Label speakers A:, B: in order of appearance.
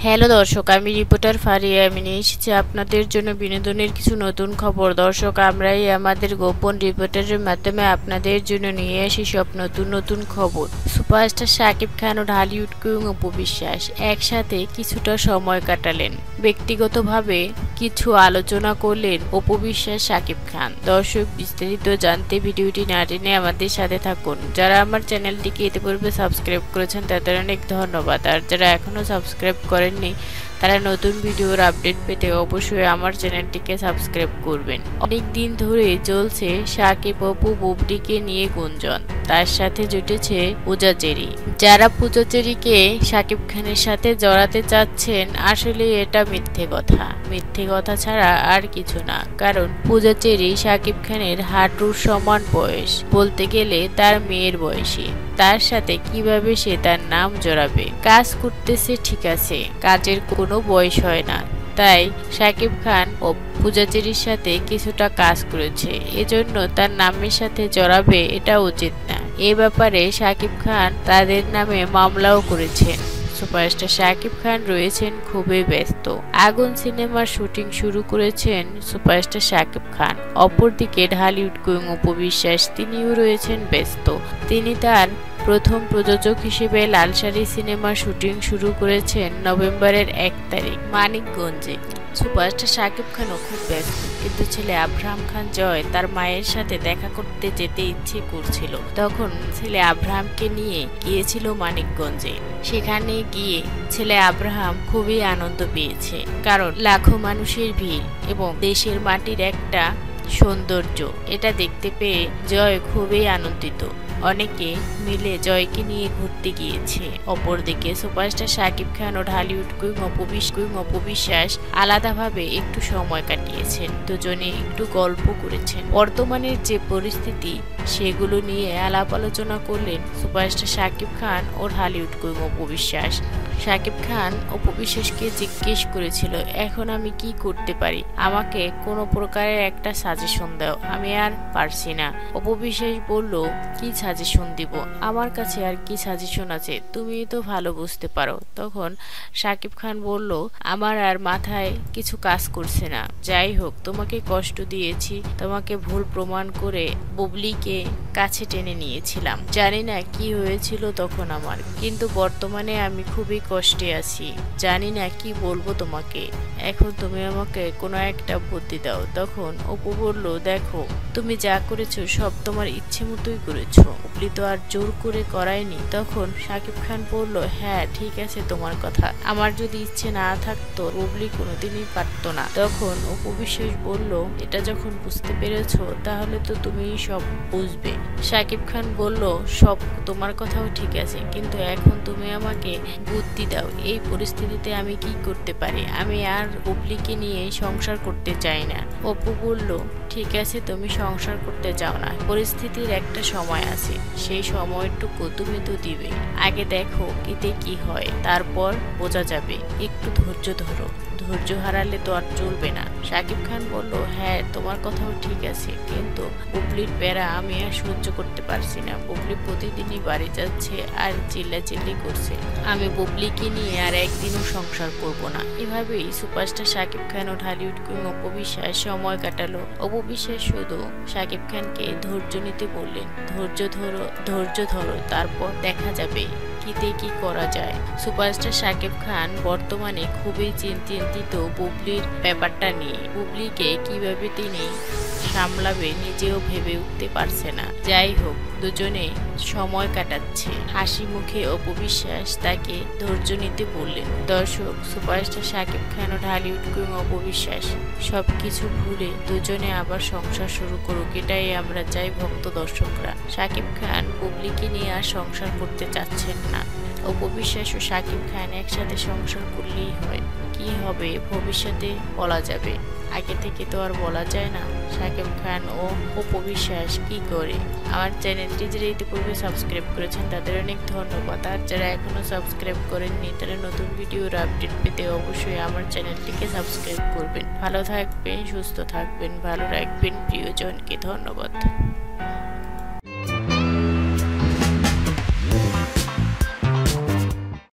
A: Hello দর্শক, আমি reporter Faria. আমি নিয়ে এসেছি আপনাদের জন্য বিনোদনের কিছু নতুন খবর। দর্শক, আমরাই আমাদের গোপন রিপোর্টারের মাধ্যমে আপনাদের জন্য নিয়ে আসি সব নতুন নতুন খবর। সুপারস্টার শাকিব খান ও ঢালিউড কুইং অপু বিশ্বাস একসাথে কিছুটা সময় কাটালেন। ব্যক্তিগতভাবে কিছু আলোচনা করলেন অপু বিশ্বাস শাকিব খান। দর্শক, বিস্তারিত জানতে ভিডিওটি না টেনে আমাদের সাথে থাকুন। যারা আমার চ্যানেলটিকে ইতিপূর্বে সাবস্ক্রাইব করেছেন তাদের অনেক ধন্যবাদ, আর যারা এখনো সাবস্ক্রাইব করেননি তারা নতুন ভিডিওর আপডেট পেতে অবশ্যই আমার চ্যানেলটিকে সাবস্ক্রাইব করবেন। অনেক দিন ধরে চলছে শাকিব আপু বুবলিকে নিয়ে গুঞ্জন। তার সাথে জুটেছে পূজা চেরি। যারা পূজা চেরিকে শাকিব খানের সাথে জড়াতে চাচ্ছেন, আসলে এটা মিথ্যে কথা ছাড়া আর কিছু না। কারণ পূজা চেরি শাকিব খানের হাঁটুর সমান বয়স, বলতে গেলে তার মেয়ের বয়সী। তার সাথে কিভাবে সে তার নাম জড়াবে? কাজ করতেছে ঠিক আছে, কাজের কোনো বয়স হয় না। তাই শাকিব খান ও পূজা চেরির সাথে কিছুটা কাজ করেছে, এজন্য তার নামের সাথে জড়াবে এটা উচিত না। এ ব্যাপারে শাকিব খান তাদের নামে মামলাও করেছেন। সুপারস্টার শাকিব খান রয়েছেন খুবই ব্যস্ত। আগুন সিনেমার শুটিং শুরু করেছেন সুপারস্টার শাকিব খান। অপরদিকে ঢালিউড কুইং অপু বিশ্বাস, তিনিও রয়েছেন ব্যস্ত। তিনি তার প্রথম প্রযোজক হিসেবে লালসারি সিনেমার শুটিং শুরু করেছেন নভেম্বরের 1 তারিখ মানিকগঞ্জে। সুপারস্টার শাকিব খানও খুব ব্যস্ত, কিন্তু ছেলে আব্রাম খান জয় তার মায়ের সাথে দেখা করতে যেতে ইচ্ছে করছিল। তখন ছেলে আব্রাহামকে নিয়ে গিয়েছিল মানিকগঞ্জে। সেখানে গিয়ে ছেলে আব্রাহাম খুবই আনন্দ পেয়েছে, কারণ লাখো মানুষের ভিড় এবং দেশের মাটির একটা সৌন্দর্য, এটা দেখতে পেয়ে জয় খুবই আনন্দিত। অনেকে মিলে জয়কে নিয়ে ঘুরতে গিয়েছে। অপরদিকে সুপারস্টার শাকিব খান ও ঢালিউড কুইং অপু বিশ্বাস আলাদাভাবে একটু সময় কাটিয়েছেন। দুজনে একটু গল্প করেছেন। বর্তমানের যে পরিস্থিতি সেগুলো নিয়ে আলাপ আলোচনা করলেন সুপারস্টার শাকিব খান ও ঢালিউড কুইং অপু বিশ্বাস। শাকিব খান অপু বিশ্বাসকে জিজ্ঞেস করেছিল, এখন আমি কি করতে পারি? আমাকে কোনো প্রকারের একটা সাজেশন দাও, আমি আর পারছি না। অপু বিশ্বাস বলল, কি সাজেশন দিব? আমার কাছে আর কি সাজেশন আছে, তুমি তো ভালো বুঝতে পারো। তখন শাকিব খান বলল, আমার আর মাথায় কিছু কাজ করছে না। যাই হোক, তোমাকে কষ্ট দিয়েছি, তোমাকে ভুল প্রমাণ করে বুবলিকে কাছে টেনে নিয়েছিলাম। জানি না কি হয়েছিল তখন আমার, কিন্তু বর্তমানে আমি খুবই কষ্টে আছি। জানি না কি বলবো তোমাকে। এখন তুমি আমাকে কোনো একটা বুদ্ধি দাও। তখন অপু বলল, দেখো, তুমি যা করেছো সব তোমার ইচ্ছে মতোই করেছো, বুবলি তো আর জোর করে করায়নি। তখন শাকিব খান বলল, হ্যাঁ ঠিক আছে তোমার কথা, আমার যদি ইচ্ছে না থাকতো বুবলি কোনোদিনই পারতো না। তখন অপু বিশ্বাস বলল, এটা যখন বুঝতে পেরেছো তাহলে তো তুমি সব বুঝবে। শাকিব খান বলল, সব তোমার কথাও ঠিক আছে, কিন্তু এখন তুমি আমাকে বুদ্ধি দাও, এই পরিস্থিতিতে আমি কি করতে পারি? আমি আর বুবলিকে নিয়ে সংসার করতে চাই না। অপু বলল, ঠিক আছে, তুমি সংসার করতে চাও না, পরিস্থিতির একটা সময় আছে, সেই সময়টুকু তুমি তো দিবে। আগে দেখো এতে কি হয়, তারপর বোঝা যাবে। একটু ধৈর্য ধরো, ধৈর্য হারালে তো আর চলবে না। শাকিব খান বলল, হ্যাঁ তোমার কথাও ঠিক আছে, কিন্তু বুবলির প্যারা আমি আর সহ্য করতে পারছি না। বুবলি প্রতিদিনই বাড়ি যাচ্ছে আর চিল্লাচিল্লি করছে। আমি বুবলিকে নিয়ে আর একদিনও সংসার করব না। এভাবেই সুপারস্টার শাকিব খান ও ঢালিউড কুইং অপু বিশ্বাস সময় কাটালো। অপু বিশ্বাস শুধু শাকিব খানকে ধৈর্য নিতে বললেন, ধৈর্য ধরো, তারপর দেখা যাবে কি করা যায়। সুপারস্টার শাকিব খান বর্তমানে খুবই চিন্তিত বুবলির ব্যাপারটা নিয়ে। বুবলিকে কিভাবে তিনি সামলাবে নিজেও ভেবে উঠতে পারছে না। যাই হোক, দুজনে সময় কাটাচ্ছে। হাসি মুখে অপু বিশ্বাস তাকে ধৈর্য নিতে বললেন। দর্শক, সুপারস্টার শাকিব খান ও ঢালিউড কুইং অপু বিশ্বাস সবকিছু ভুলে দুজনে আবার সংসার শুরু করুক, এটাই আমরা চাই ভক্ত দর্শকরা। শাকিব খান বুবলিকে নিয়ে আর সংসার করতে চাচ্ছেন না। অপু বিশ্বাস ও শাকিব খান একসাথে সংসার করলেই হয়। কি হবে ভবিষ্যতে বলা যাবে, আগে থেকে তো আর বলা যায় না। শাকিব খান ও অপু বিশ্বাস কি করে? আমার চ্যানেলটি যারা ইতিপূর্বে সাবস্ক্রাইব করেছেন তাদের অনেক ধন্যবাদ, আর যারা এখনো সাবস্ক্রাইব করেননি তারা নতুন ভিডিওর আপডেট পেতে অবশ্যই আমার চ্যানেলটিকে সাবস্ক্রাইব করবেন। ভালো থাকবেন, সুস্থ থাকবেন, ভালো রাখবেন প্রিয়জনকে। ধন্যবাদ।